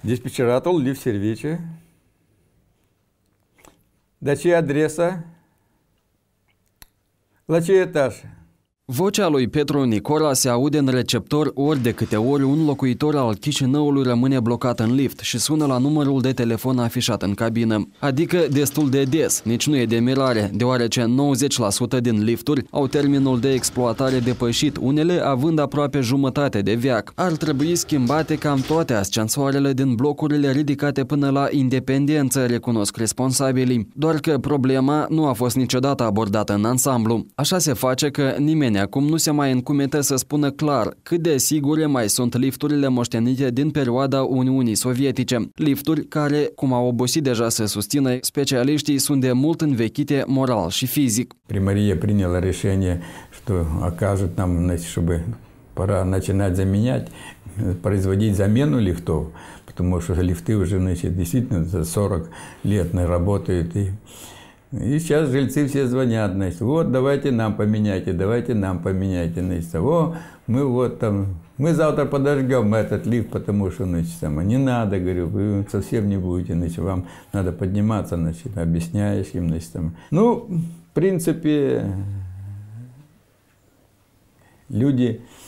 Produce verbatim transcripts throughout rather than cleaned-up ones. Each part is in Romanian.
Диспетчератул лифт-сервиce. De ce adresa? La ce etaj? Vocea lui Petru Nicora se aude în receptor ori de câte ori un locuitor al Chișinăului rămâne blocat în lift și sună la numărul de telefon afișat în cabină. Adică destul de des, nici nu e de mirare, deoarece nouăzeci la sută din lifturi au termenul de exploatare depășit, unele având aproape jumătate de veac. Ar trebui schimbate cam toate ascensoarele din blocurile ridicate până la Independență, recunosc responsabilii. Doar că problema nu a fost niciodată abordată în ansamblu. Așa se face că nimeni acum nu se mai încumetă să spună clar cât de sigure mai sunt lifturile moștenite din perioada Uniunii Sovietice. Lifturi care, cum au obosit deja să susțină specialiștii, sunt de mult învechite moral și fizic. Primăria приняла решение, что окажет нам, чтобы пора начинать заменять, производить замену лифтов, потому что лифты уже, значит, действительно за сорок лет работают. И И сейчас жильцы все звонят, значит, вот давайте нам поменяйте, давайте нам поменяйте, значит, о, мы вот там, мы завтра подожгем этот лифт, потому что, значит, там, не надо, говорю, вы совсем не будете, значит, вам надо подниматься, значит, объясняешь им, значит, там. Ну, в принципе, люди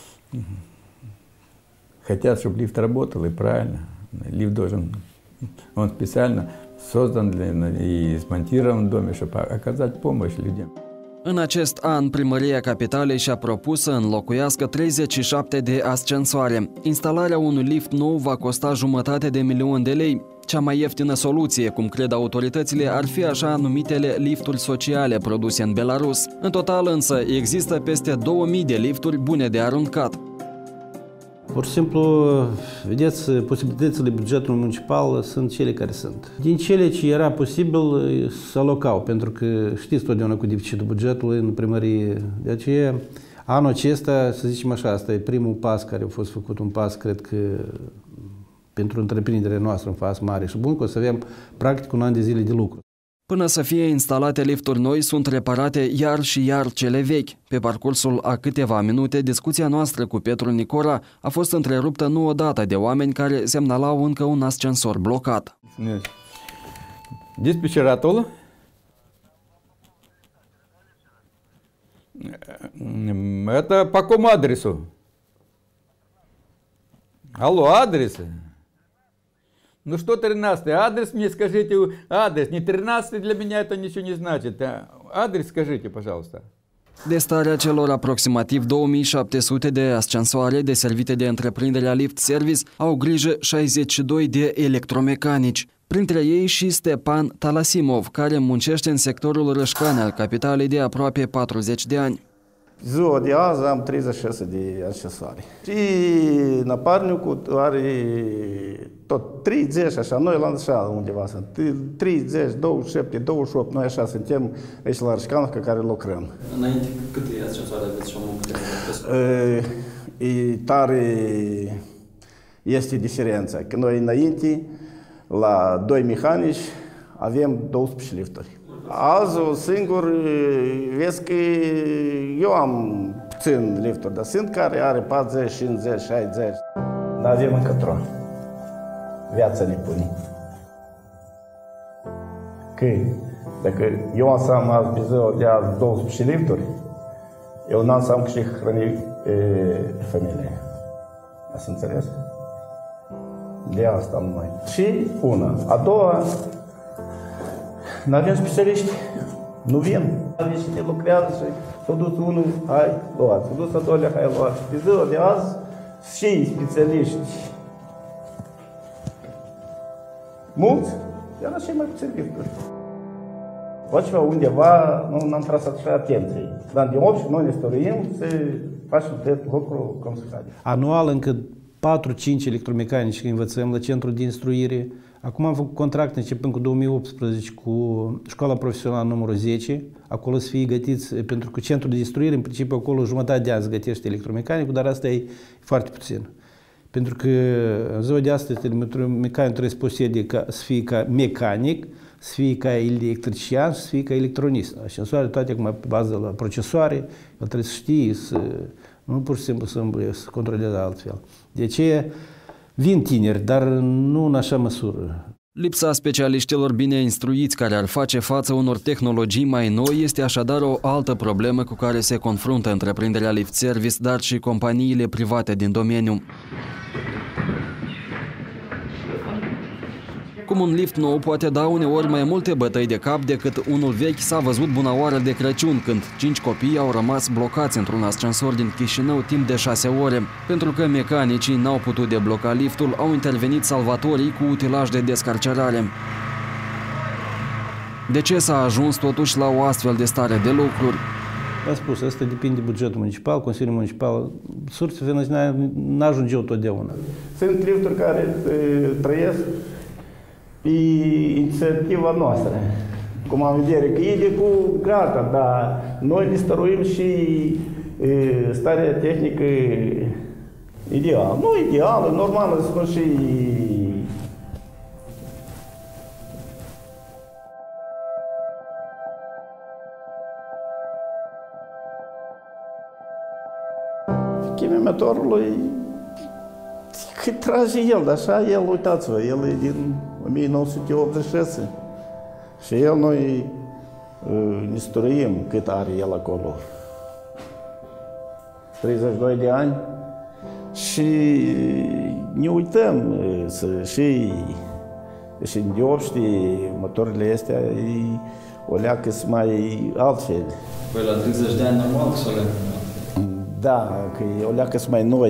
хотят, чтобы лифт работал, и правильно, лифт должен, он специально создан и смонтирован в доме, чтобы оказать помощь людям. În acest an, Primăria Capitalei și-a propus să înlocuiască treizeci și șapte de ascensoare. Instalarea unui lift nou va costa jumătate de milion de lei. Cea mai ieftină soluție, cum cred autoritățile, ar fi așa numitele lifturi sociale produse în Belarus. În total însă există peste două mii de lifturi bune de aruncat. Pur și simplu, vedeți, posibilitățile bugetului municipal sunt cele care sunt. Din cele ce era posibil, se alocau, pentru că știți totdeauna cu deficitul bugetului în primărie. De aceea, anul acesta, să zicem așa, asta e primul pas care a fost făcut, un pas, cred că, pentru întreprinderea noastră în faz mare și bun, că o să avem practic un an de zile de lucru. Până să fie instalate lifturi noi, sunt reparate iar și iar cele vechi. Pe parcursul a câteva minute, discuția noastră cu Petru Nicora a fost întreruptă nu odată de oameni care semnalau încă un ascensor blocat. Dispetcheratul? Это по какому адресу? Алло, адрес? Ну что тринадцатый? Адрес мне скажите, адрес. Не тринадцатый для меня это ничего не значит. Адрес скажите, пожалуйста. De starea celor aproximativ două mii șapte sute de ascensoare deservite de întreprinderea Lift Service au grijă șaizeci și doi de electromecanici. Printre ei și Stepan Talasimov, care muncește în sectorul Rășcani al capitalei de aproape patruzeci de ani. Ziua de azi am treizeci și șase de accesoare. Și naparnicul are tot treizeci, așa, noi la așa undeva sunt. treizeci, douăzeci și șapte, douăzeci și opt, noi așa suntem aici la Rășcană, care lucrăm. Înainte, câte accesoare aveți și omul? E tare este diferența, că noi înainte, la doi mehanici, avem douăsprezece lifturi. Azi, singur, vezi că eu am puțin lifturi, dar sunt care are patruzeci, cincizeci, șaizeci. Dar avem încătro. Viața ne pune. Că dacă eu am să am azi pe ziua de azi douăsprezece lifturi, eu n-am să am că și hrăni familia. Ați înțeles? De asta numai. Și una. A doua, n-avem specialiști, nu vin. Deci ne lucrează și s-a dus unul, hai, luați. S-a dus a doilea, hai, luați. Pe ziua de azi, și specialiști mulți, iar așa mai puțin lifturi. Altceva undeva nu am tras așa atenție. Dar de obicei noi ne stăruim să facem de lucru cum se cade. Anual încă patru-cinci electromecanici învățăm la centrul de instruire. Acum am făcut contract începând cu două mii optsprezece cu școala profesională numărul zece. Acolo să fie gătiți, pentru că centrul de instruire, în principiu, acolo jumătate de an se gătește electromecanicul, dar asta e foarte puțin. Pentru că în ziua de astăzi electromecanicul trebuie să posede ca, să fie ca mecanic, să fie ca electrician și să fie ca electronist. Ascensoare toate acum pe bază la procesoare, el trebuie să știe, să, nu pur și simplu să, să controleze altfel. De aceea, Vin tineri, dar nu în așa măsură. Lipsa specialiștilor bine instruiți care ar face față unor tehnologii mai noi este așadar o altă problemă cu care se confruntă întreprinderea Lift Service, dar și companiile private din domeniu. Cum un lift nou poate da uneori mai multe bătăi de cap decât unul vechi, s-a văzut bună oară de Crăciun, când cinci copii au rămas blocați într-un ascensor din Chișinău timp de șase ore. Pentru că mecanicii n-au putut debloca liftul, au intervenit salvatorii cu utilaj de descarcerare. De ce s-a ajuns totuși la o astfel de stare de lucruri? Am spus, asta depinde de bugetul municipal, Consiliul Municipal. Sursele financiare n-ajungeau totdeauna. Sunt lifturi care trăiesc pe inițiativa noastră. Cum am vedere, că e de cu gata, dar noi ne stăruim și e, starea tehnică ideală. Nu ideală, normală, spun și chimimetorului cât trage el, așa el, uitați-vă, el e din o mie nouă sute optzeci și șase și el noi ne stăruim cât are el acolo. treizeci și doi de ani și ne uităm să, și, și în diopști motorile astea o leacă sunt mai altfel. Păi la treizeci de ani normal că s-o leacă. Da, că o leacă sunt mai noi.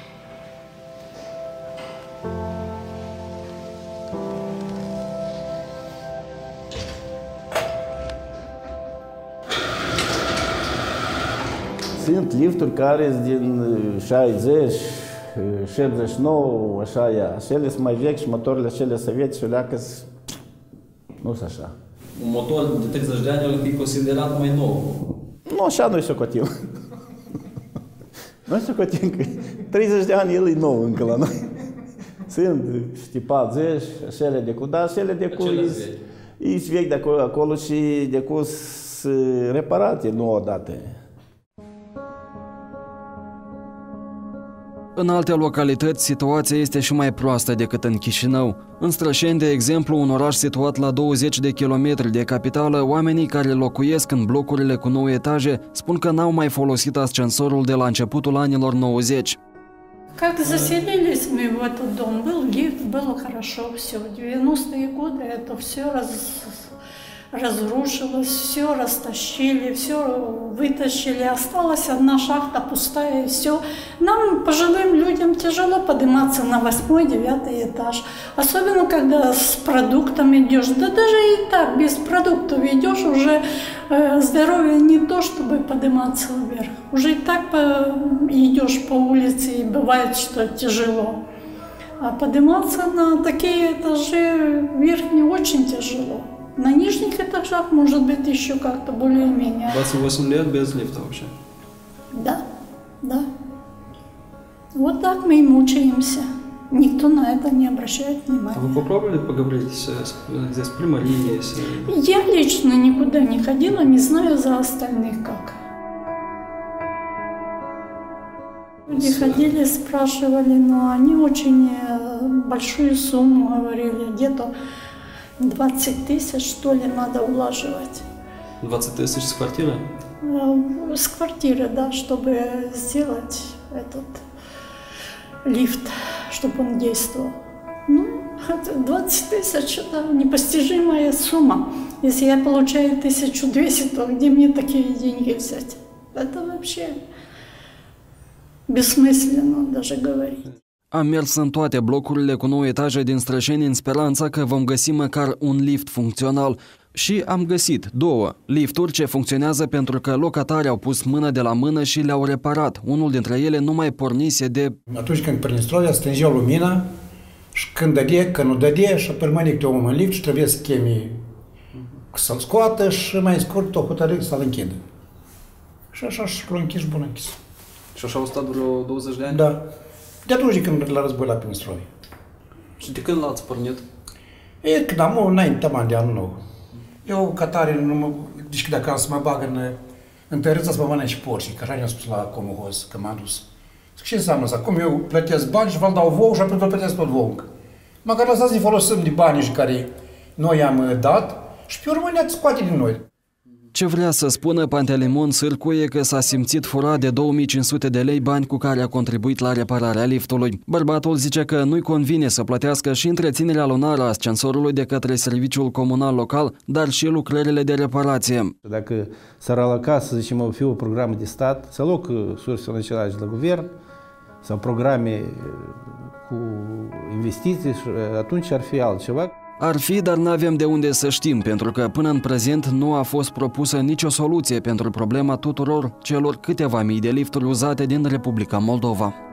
Sunt lifturi care sunt din șaizeci, șaptezeci și nouă, așa ea. Cele sunt mai vechi și motorile cele sovietice, leacă nu sunt așa. Un motor de treizeci de ani ar fi considerat mai nou. Nu, așa noi socotim. Noi socotim că treizeci de ani el e nou încă la noi. Sunt, știi, patruzeci, cele de cu, dar cele de cu e vechi de acolo, acolo și de cu sunt reparate, nu odată. În alte localități, situația este și mai proastă decât în Chișinău. În Strășeni, de exemplu, un oraș situat la douăzeci de kilometri de capitală, oamenii care locuiesc în blocurile cu nouă etaje spun că n-au mai folosit ascensorul de la începutul anilor nouăzeci. Как заселились мы в этот дом, был лифт, было хорошо все. В девяностые годы это все раз... разрушилось, все растащили, все вытащили, осталась одна шахта пустая и все. Нам, пожилым людям, тяжело подниматься на восьмой, девятый этаж, особенно когда с продуктами идешь. Да даже и так, без продуктов идешь, уже э, здоровье не то, чтобы подниматься вверх. Уже и так по, идешь по улице, и бывает, что тяжело. А подниматься на такие этажи вверх не очень тяжело. На нижних этажах может быть еще как-то более-менее. двадцать восемь лет без лифта вообще? Да, да. Вот так мы и мучаемся. Никто на это не обращает внимания. А вы попробовали поговорить с, с, с примарией? С... Я лично никуда не ходила, не знаю за остальных как. Люди ходили, спрашивали, но они очень большую сумму говорили, где-то двадцать тысяч, что ли, надо улаживать. двадцать тысяч с квартиры? С квартиры, да, чтобы сделать этот лифт, чтобы он действовал. Ну, двадцать тысяч – это непостижимая сумма. Если я получаю тысячу двести, то где мне такие деньги взять? Это вообще бессмысленно даже говорить. Am mers în toate blocurile cu nouă etaje din Strășeni în speranța că vom găsi măcar un lift funcțional. Și am găsit două lifturi ce funcționează pentru că locatarii au pus mână de la mână și le-au reparat. Unul dintre ele nu mai pornise de... Atunci când Prinistrovia stângeau lumina și când dădea, când nu dădea și permanent te omul în lift și trebuie să chemi să-l scoată și mai scurt o hotărâi să-l închidă. Și așa și l-a închis, bun închis. Și așa au stat vreo douăzeci de ani? Da. De atunci când la război la Prinistrovia. Și de când l-ați pornit? E, când am înainte am de anul nou. Eu, ca tare, nu mă, deci dacă să mă bag în, în tărâța să mă mănânc și porci, că așa ne-am spus la Comuhoz, că m-am dus Ce înseamnă asta? Cum eu plătesc bani și vă dau vouă și apoi vă plătesc tot vouă încă. Măcar lăsați să folosim de banii care noi i-am dat și pe urmă ne-ați scoate din noi. Ce vrea să spună Pantelimon Sârcu e că s-a simțit furat de două mii cinci sute de lei, bani cu care a contribuit la repararea liftului. Bărbatul zice că nu-i convine să plătească și întreținerea lunară a ascensorului de către serviciul comunal local, dar și lucrările de reparație. Dacă s-ar aloca, să zicem, o fi o programă de stat, să aloc surse financiare de la guvern sau programe cu investiții, atunci ar fi altceva. Ar fi, dar n-avem de unde să știm, pentru că până în prezent nu a fost propusă nicio soluție pentru problema tuturor celor câteva mii de lifturi uzate din Republica Moldova.